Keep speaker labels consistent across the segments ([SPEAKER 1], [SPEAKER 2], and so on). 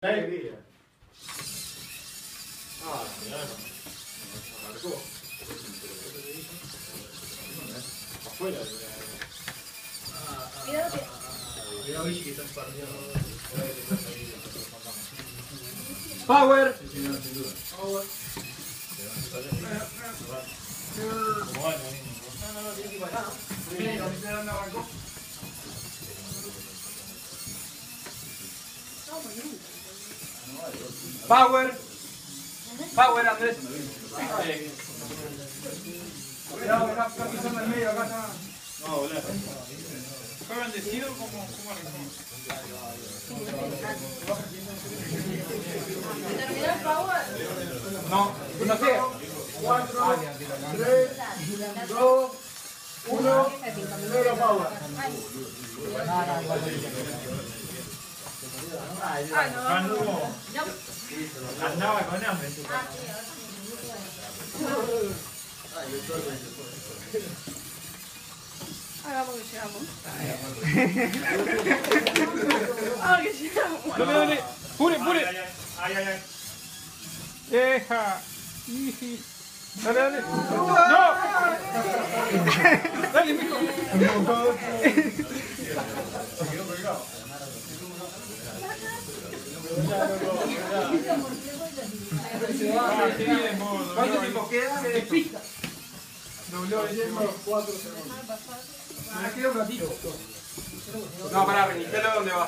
[SPEAKER 1] Alegría. Ah, mirá, marcó. Afuera.
[SPEAKER 2] Cuidado, Vichy, que estás partiendo.
[SPEAKER 3] Power.
[SPEAKER 2] Power.
[SPEAKER 1] ¿Cómo va?
[SPEAKER 2] No, tiene que ir para acá. Miren, ¿dónde arrancó?
[SPEAKER 3] Power. Power, Andrés.
[SPEAKER 2] Cuidado, está pisando el medio, acá está.
[SPEAKER 1] No, volá.
[SPEAKER 4] ¿Fue bendecido? ¿Cómo arrancó?
[SPEAKER 5] ¿Terminó el power?
[SPEAKER 3] No, no sé.
[SPEAKER 2] 4, 3, 2, 1, 0 power.
[SPEAKER 1] Andaba con hambre.
[SPEAKER 5] Hagamos que llegamos. Hagamos que llegamos.
[SPEAKER 4] Dale, dale. Pure, pure.
[SPEAKER 1] Ay, ay, ay.
[SPEAKER 4] Deja. Iji. Dale, dale. ¡No! Dale, mijo.
[SPEAKER 3] ¿Cuánto tiempo queda? Pista.
[SPEAKER 2] Dobló el hielo 4 segundos.
[SPEAKER 3] Me queda un ratito. No, pará, reinicialo donde va.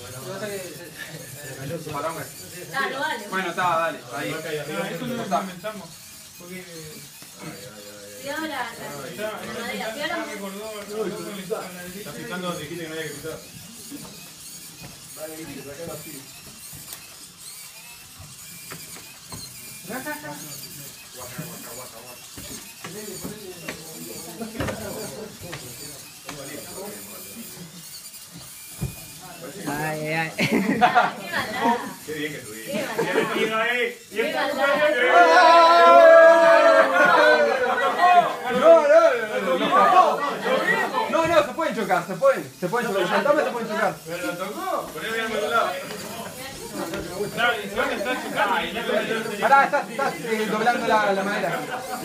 [SPEAKER 3] Pará, hombre.
[SPEAKER 5] Dale, vale.
[SPEAKER 3] Bueno, está, dale. Ahí.
[SPEAKER 4] Eso no lo inventamos. Porque
[SPEAKER 5] Cuidado la madera. Cuidado la
[SPEAKER 4] recordó
[SPEAKER 1] Está picando donde dijiste que no había que picar.
[SPEAKER 2] Dale, Vichy, saca la pila.
[SPEAKER 6] Ay, ay, ay.
[SPEAKER 5] Qué maldad.
[SPEAKER 1] Qué bien que estuviste.
[SPEAKER 5] Qué maldad.
[SPEAKER 1] Bien metido ahí.
[SPEAKER 5] Qué maldad.
[SPEAKER 3] No, se pueden chocar, se pueden chocar. Saltame, se pueden chocar.
[SPEAKER 1] ¿Pero lo tocó? Poné bien por un lado.
[SPEAKER 4] claro, y se van a estar chocando. Y no lo
[SPEAKER 3] Pará, estás doblando la madera.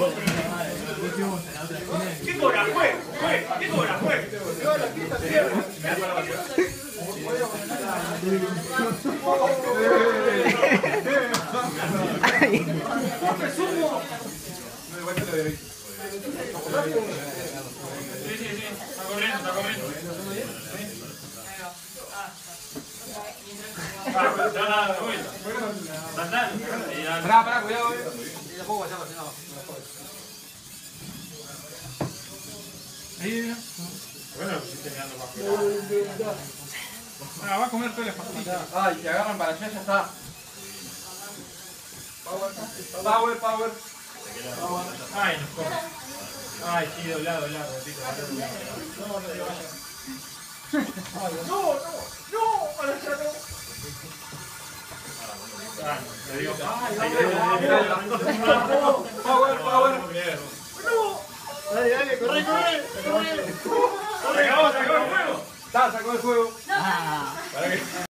[SPEAKER 1] ¿Qué cobra? ¡Fue! ¿Qué cobra? ¡Fue!
[SPEAKER 4] Sí, está corriendo, No, de vuelta. Saltar.
[SPEAKER 3] Pará, cuidado.
[SPEAKER 4] Ahí,
[SPEAKER 1] Bueno, pusiste mirando más.
[SPEAKER 4] va a comer todas las pastillas.
[SPEAKER 3] Ay, si agarran para allá, ya está. Power.
[SPEAKER 1] Ay, nos come. Ay, sí, doblado, repito. Le digo,
[SPEAKER 3] Power.
[SPEAKER 2] Dale, corre.
[SPEAKER 1] ¡Se acabó el juego!
[SPEAKER 3] Está, sacó el juego.
[SPEAKER 5] No,
[SPEAKER 6] Ah.
[SPEAKER 1] ¿Para qué?